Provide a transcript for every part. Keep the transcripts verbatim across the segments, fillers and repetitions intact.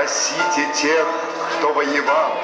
Спасите тех, кто воевал.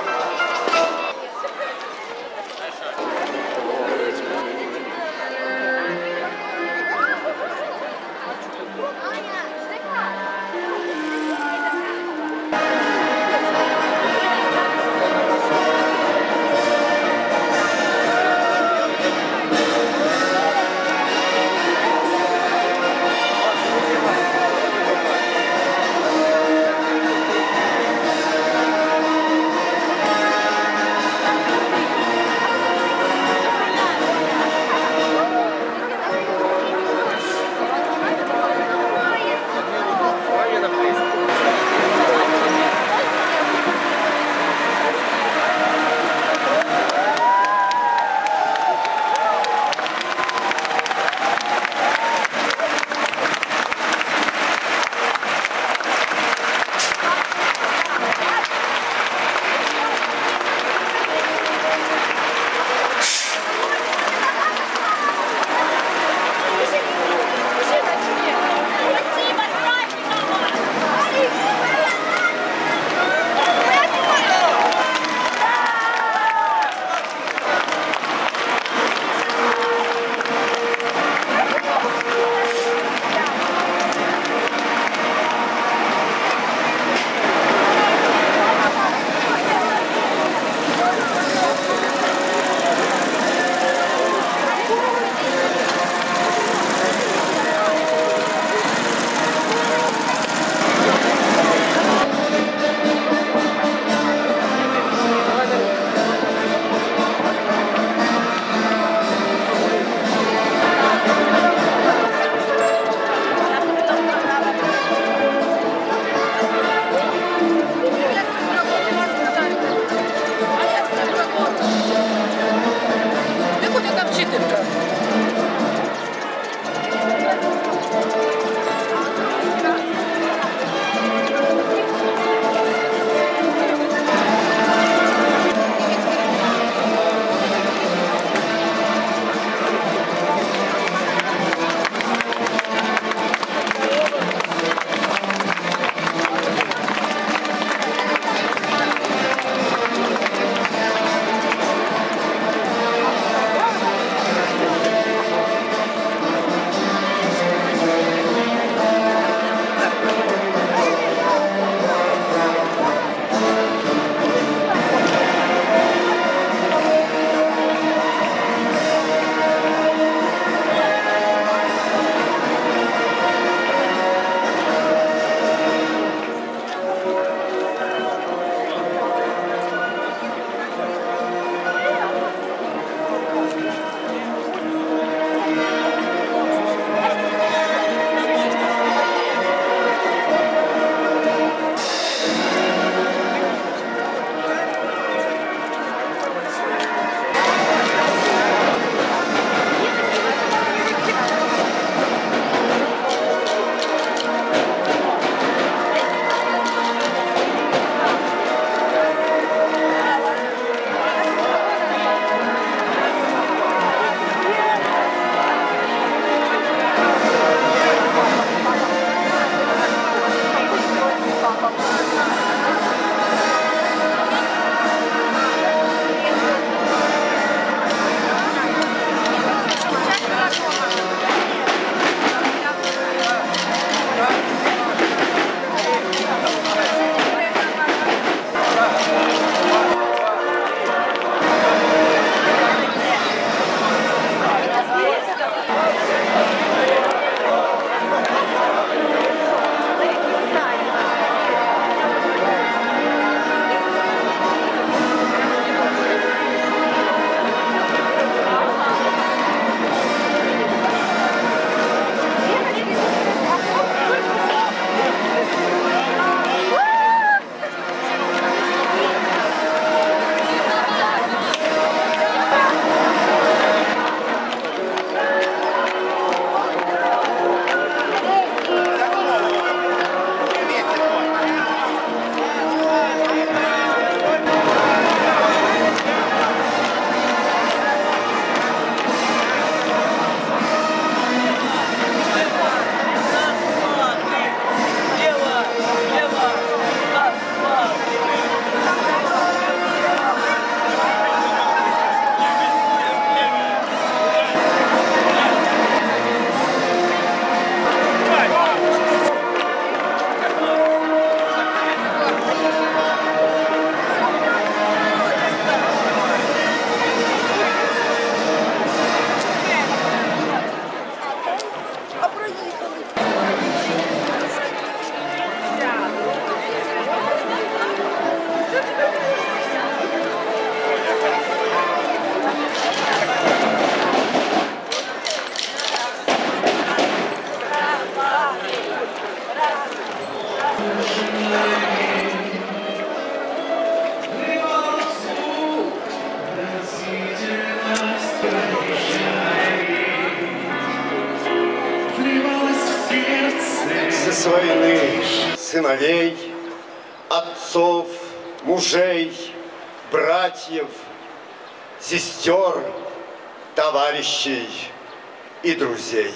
сыновей, отцов, мужей, братьев, сестер, товарищей и друзей.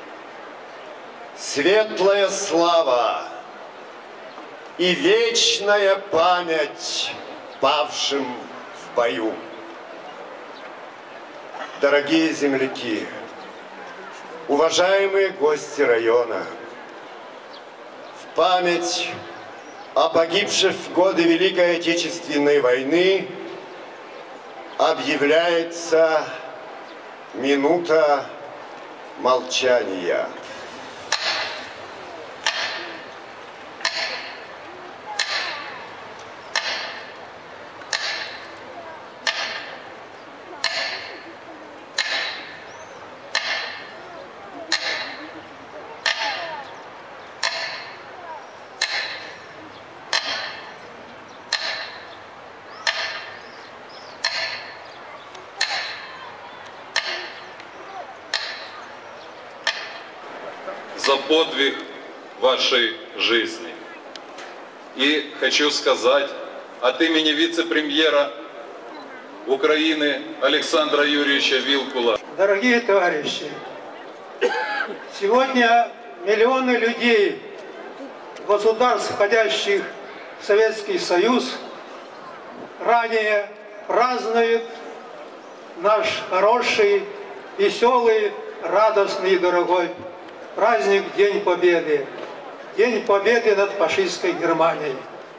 Светлая слава и вечная память павшим в бою. Дорогие земляки, уважаемые гости района, в память о погибших в годы Великой Отечественной войны объявляется минута молчания. За подвиг вашей жизни. И хочу сказать от имени вице-премьера Украины Александра Юрьевича Вилкула. Дорогие товарищи, сегодня миллионы людей, государств, входящих в Советский Союз, ранее празднуют наш хороший, веселый, радостный и дорогой праздник День Победы. День Победы над фашистской Германией.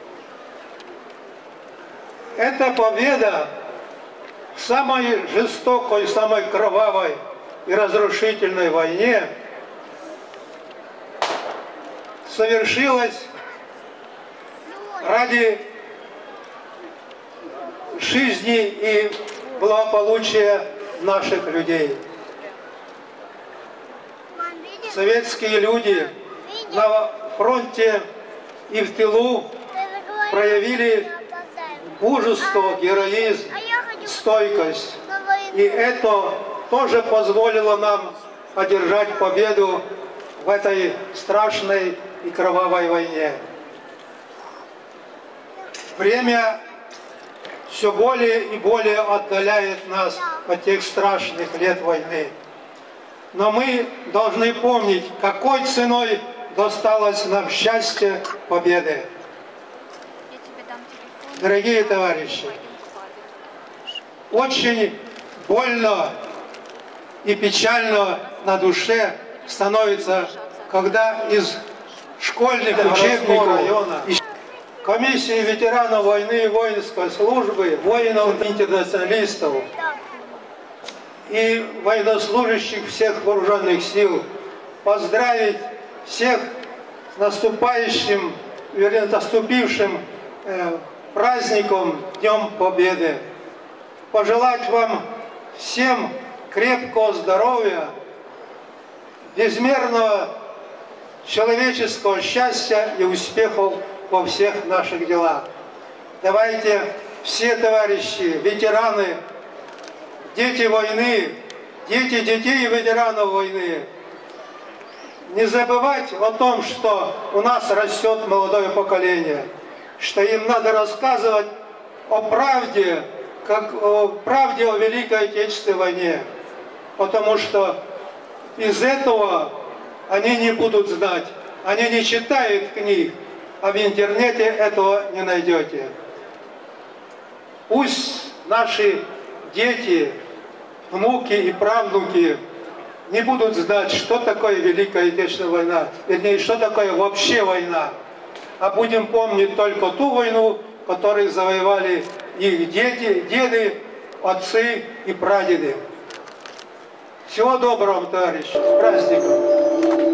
Эта победа в самой жестокой, самой кровавой и разрушительной войне совершилась ради жизни и благополучия наших людей. Советские люди на фронте и в тылу проявили мужество, героизм, стойкость. И это тоже позволило нам одержать победу в этой страшной и кровавой войне. Время все более и более отдаляет нас от тех страшных лет войны. Но мы должны помнить, какой ценой досталось нам счастье победы. Дорогие товарищи, очень больно и печально на душе становится, когда из школьных учебников района, комиссии ветеранов войны и воинской службы, воинов-интернационалистов и военнослужащих всех вооруженных сил поздравить всех с наступающим, вернее, наступившим э, праздником Днем Победы. Пожелать вам всем крепкого здоровья, безмерного человеческого счастья и успехов во всех наших делах. Давайте все товарищи, ветераны, дети войны, дети детей ветеранов войны, не забывать о том, что у нас растет молодое поколение, что им надо рассказывать о правде, как о правде о Великой Отечественной войне, потому что из этого они не будут знать, они не читают книг, а в интернете этого не найдете. Пусть наши дети, внуки и правнуки не будут знать, что такое Великая Отечественная война, вернее, что такое вообще война, а будем помнить только ту войну, которую завоевали их дети, деды, отцы и прадеды. Всего доброго, товарищи! С праздником!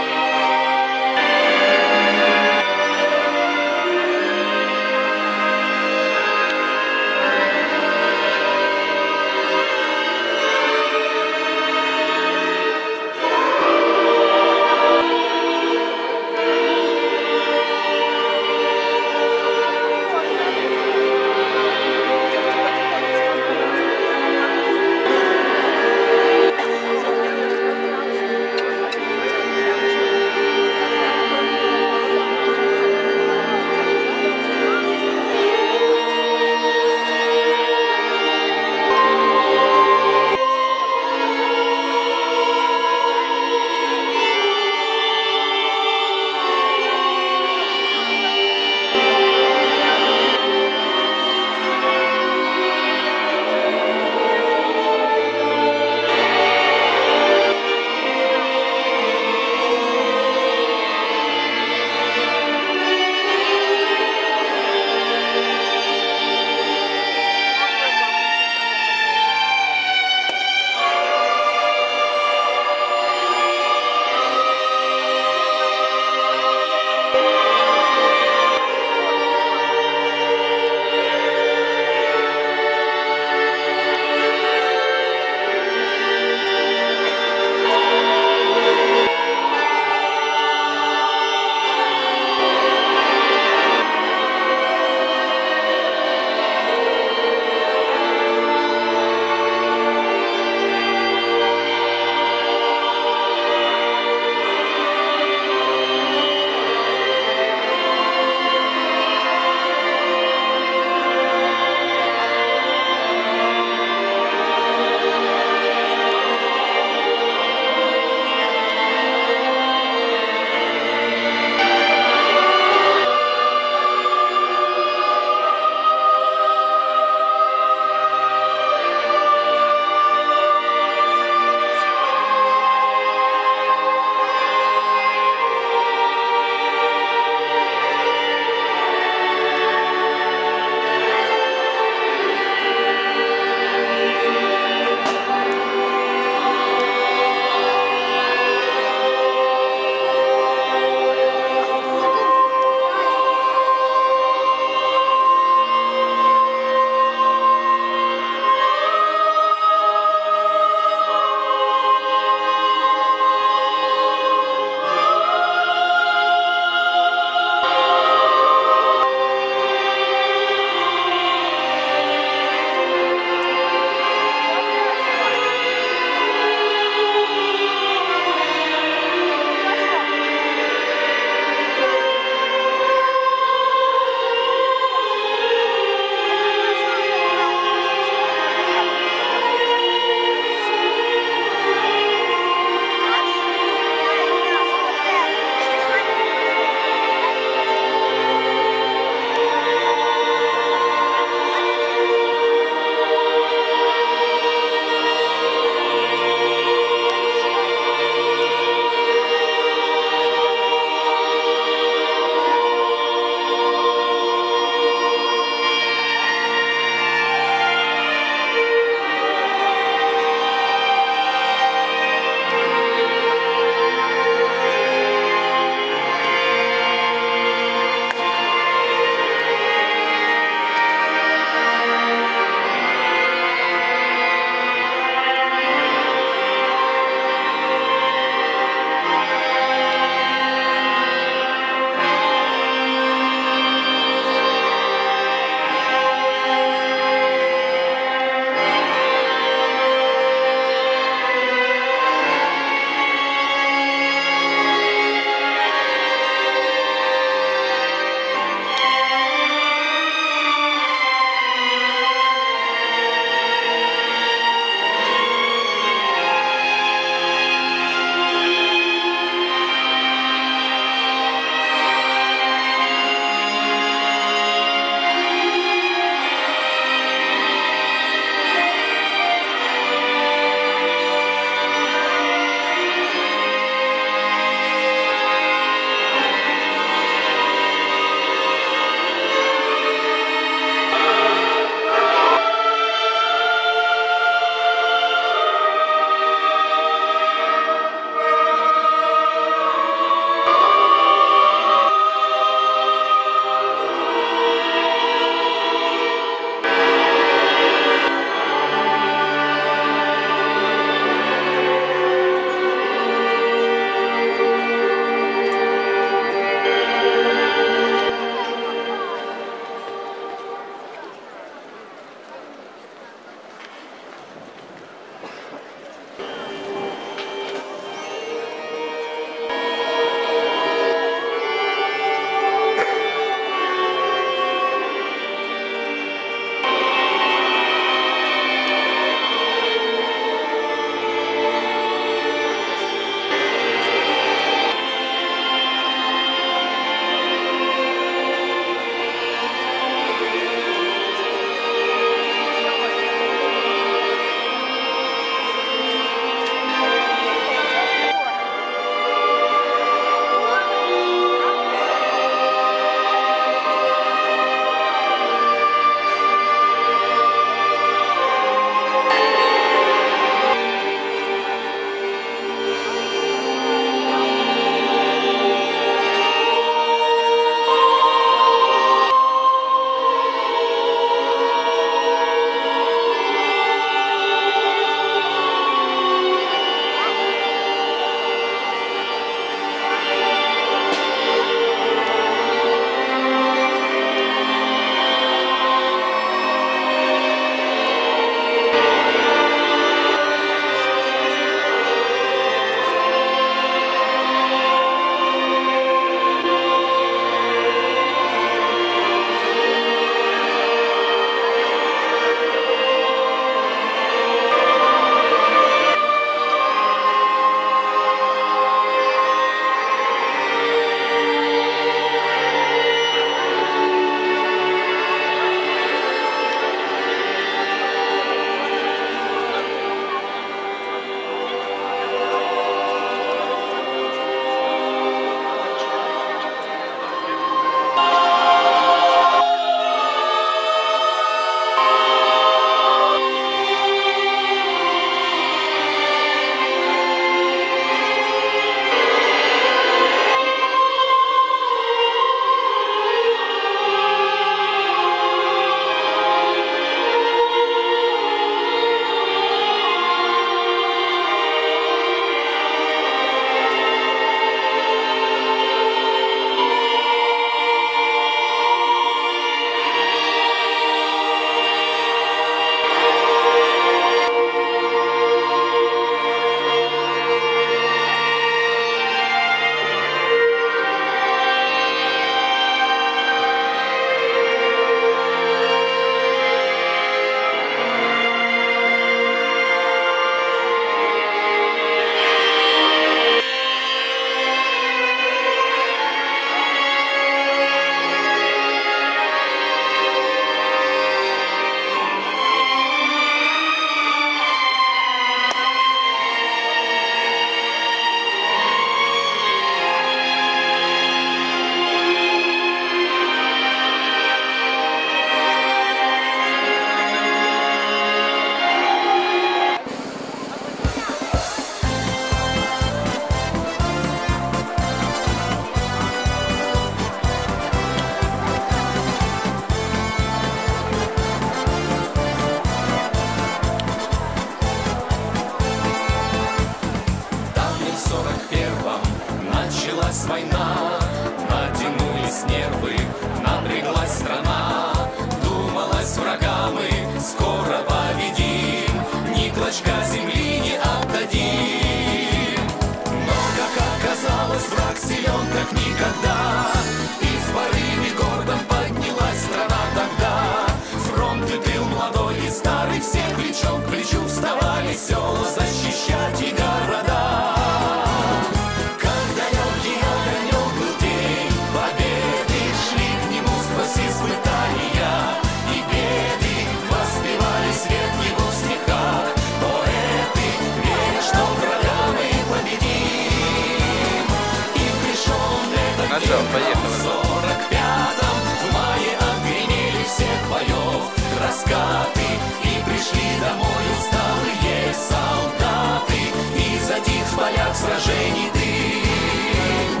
началась война, натянулись нервы, напряглась страна. Думалось врага мы скоро победим, ни клочка земли не отдадим. Но, как оказалось, враг силен как никогда, и в порыве гордом поднялась страна тогда. Фронт и тыл молодой и старый, все плечом к плечу вставали села защищать и города. Как далекий огонек был день победы, шли к нему сквозь испытания и беды, воспевали свет его в стихах поэты, веря, что врага мы победим. И пришел этот день в сорок пятом, в мае отгремели всех боев раскаты, и пришли домой усталые солдаты, и затих в полях сражений дым.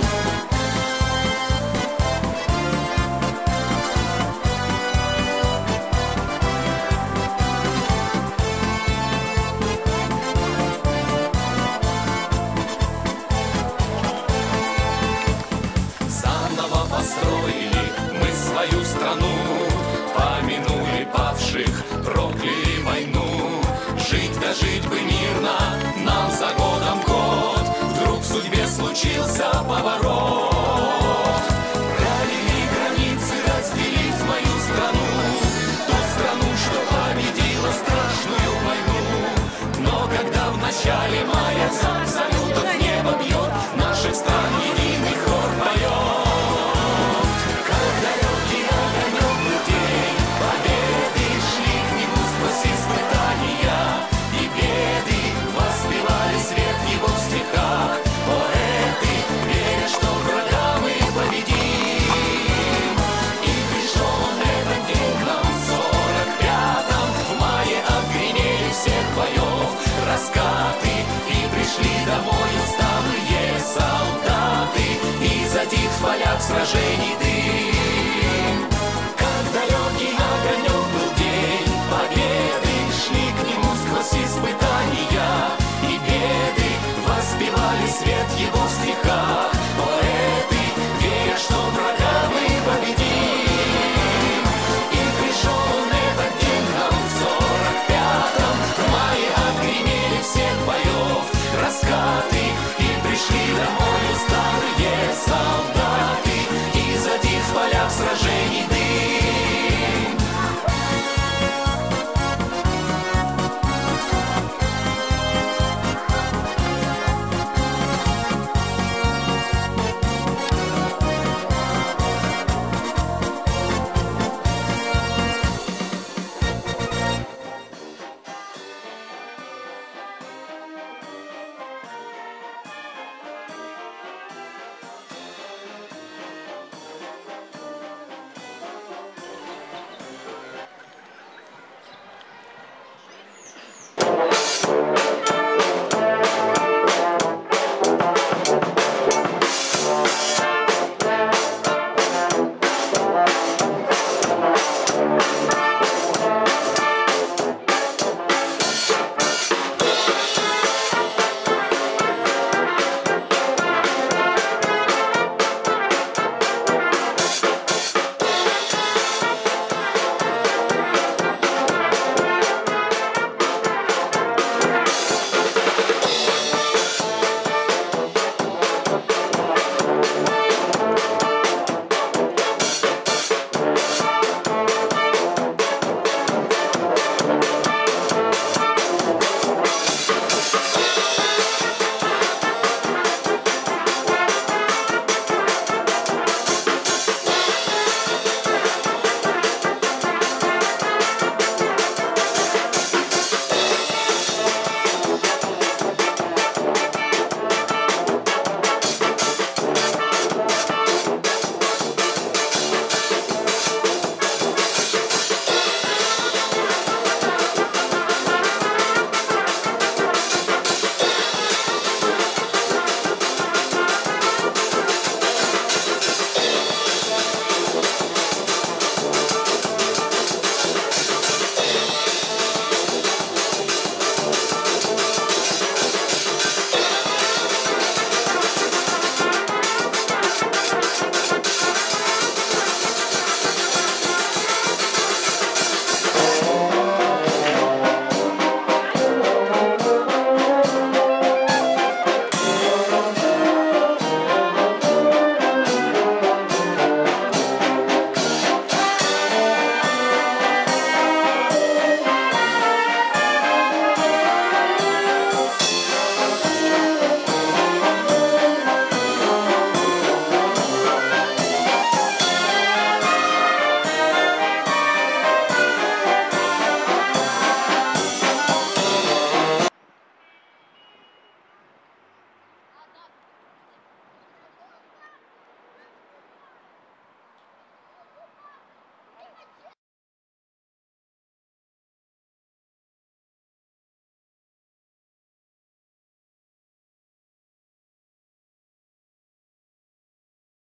Заново построили мы свою страну, помянули павших, прокляли войну. Жить да жить бы мирно нам за годом год, вдруг в судьбе случился поворот. Провели границы, разделив мою страну, ту страну, что победила страшную войну. Но когда в начале мая салютов небо бьет, наших стран единый хор поет. Как далекий огонек был день победы, шли к нему сквозь испытания и беды, воспевали свет его в стихах поэты, веря, что врага мы победим. И пришел этот день к нам в сорок пятом, в мае отгремели всех боев раскаты, и пришли домой усталые солдаты, и затих в полях сражений дым. Как далекий огонек был день победы, шли к нему сквозь испытания и беды, воспевали свет его в стихах